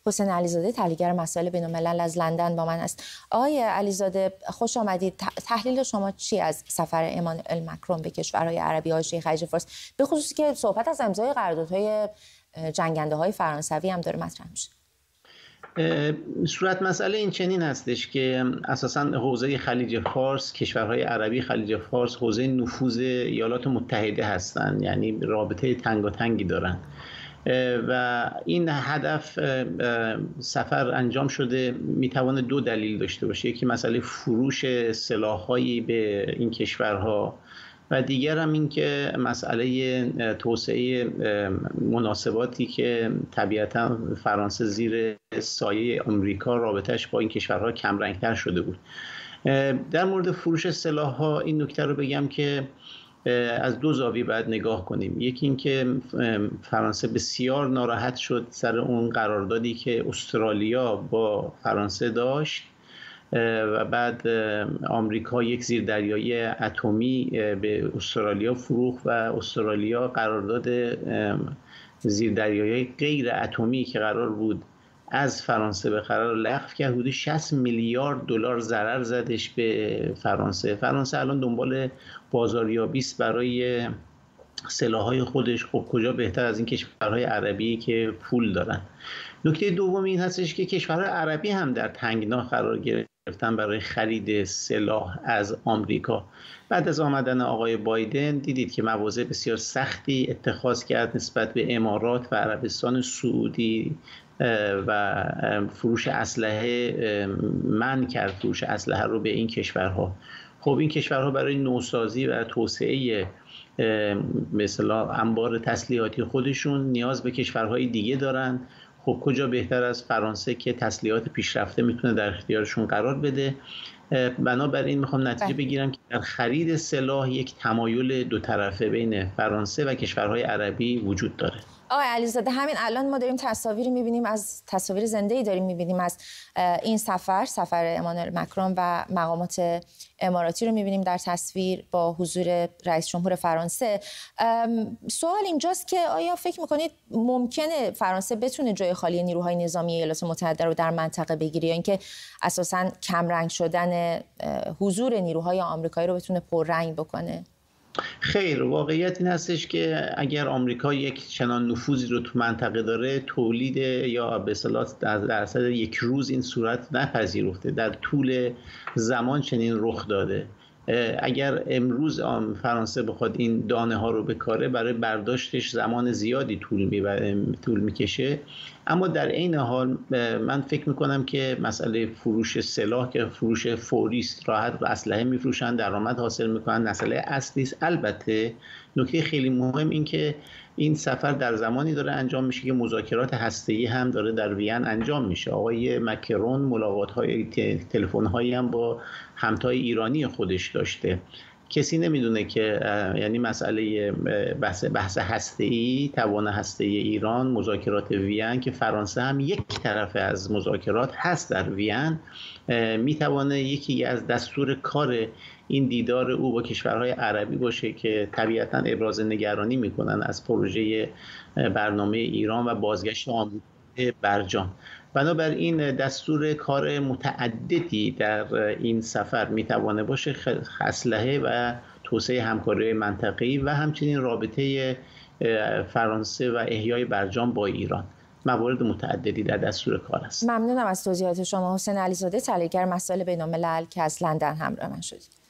حسین علیزاده تحلیلگر مسائل بین‌الملل از لندن با من است. آقای علیزاده خوش آمدید. تحلیل شما چی از سفر امانوئل مکرون به کشورهای عربی حاشیه خلیج فارس، به خصوص که صحبت از امضای قراردادهای جنگنده‌های فرانسوی هم داره مطرح میشه؟ صورت مسئله این چنین هستش که اساساً حوزه خلیج فارس، کشورهای عربی خلیج فارس حوزه نفوذ ایالات متحده هستند، یعنی رابطه تنگاتنگی دارن و این هدف سفر انجام شده میتواند دو دلیل داشته باشه. یکی مسئله فروش سلاح‌هایی به این کشورها و دیگر هم این که مسئله توسعه مناسباتی که طبیعتا فرانسه زیر سایه آمریکا رابطش با این کشورها کمرنگتر شده بود. در مورد فروش سلاح‌ها این نکته رو بگم که از دو زاویه باید نگاه کنیم. یکی این که فرانسه بسیار ناراحت شد سر اون قراردادی که استرالیا با فرانسه داشت و بعد آمریکا یک زیردریایی اتمی به استرالیا فروخت و استرالیا قرارداد زیردریایی غیر اتمی که قرار بود از فرانسه به قرار لغو کرد. حدود 60 میلیارد دلار ضرر زدش به فرانسه. فرانسه الان دنبال بازاریابی است برای سلاح‌های خودش. خب کجا بهتر از این کشورهای عربی که پول دارن. نکته دوم این هستش که کشورهای عربی هم در تنگنا قرار گرفتن برای خرید سلاح از آمریکا. بعد از آمدن آقای بایدن دیدید که مواضع بسیار سختی اتخاذ کرد نسبت به امارات و عربستان سعودی و فروش اسلحه منع کرد، فروش اسلحه رو به این کشورها. خب این کشورها برای نوسازی و توسعه مثلا انبار تسلیحاتی خودشون نیاز به کشورهای دیگه دارن. خب کجا بهتر از فرانسه که تسلیحات پیشرفته میتونه در اختیارشون قرار بده. بنابراین میخوام نتیجه بگیرم که در خرید سلاح یک تمایل دو طرفه بین فرانسه و کشورهای عربی وجود داره. آقای علیزاده، همین الان ما داریم تصاویری می‌بینیم، از تصاویر زنده‌ای داریم می‌بینیم از این سفر امانوئل مکرون و مقامات اماراتی رو می‌بینیم در تصویر با حضور رئیس جمهور فرانسه. سوال اینجاست که آیا فکر می‌کنید ممکنه فرانسه بتونه جای خالی نیروهای نظامی ایالات متحده رو در منطقه بگیره یا اینکه اساساً کمرنگ شدن حضور نیروهای آمریکایی رو بتونه پررنگ بکنه؟ خیر، واقعیت این هستش که اگر آمریکا یک چنان نفوذی رو تو منطقه داره، تولید یا به اصطلاح در اثر یک روز این صورت نپذیرفته، در طول زمان چنین رخ داده. اگر امروز فرانسه بخواد این دانه ها رو بکاره، برای برداشتش زمان زیادی طول میکشه. اما در این حال من فکر میکنم که مسئله فروش سلاح که فروش فوری است، راحت اسلحه میفروشن، درآمد حاصل میکنن، مسئله اصلی است. البته نکته خیلی مهم این که این سفر در زمانی داره انجام میشه که مذاکرات هسته‌ای هم داره در وین انجام میشه. آقای مکرون ملاقات‌های تلفن‌هایی هم با همتای ایرانی خودش داشته. کسی نمیدونه که یعنی مسئله بحث هسته‌ای، توان هسته‌ای ایران، مذاکرات وین که فرانسه هم یک طرف از مذاکرات هست در وین، میتونه یکی از دستور کار این دیدار او با کشورهای عربی باشه که طبیعتاً ابراز نگرانی میکنن از پروژه برنامه ایران و بازگشت آمریکا برجام. بنابراین دستور کار متعددی در این سفر میتوانه باشه، اسلحه و توسعه همکاری منطقه‌ای و همچنین رابطه فرانسه و احیای برجام با ایران. موارد متعددی در دستور کار است. ممنونم از توضیحات شما. حسین علیزاده، تحلیلگر مسائل بین‌الملل که از لندن همراه من شدید.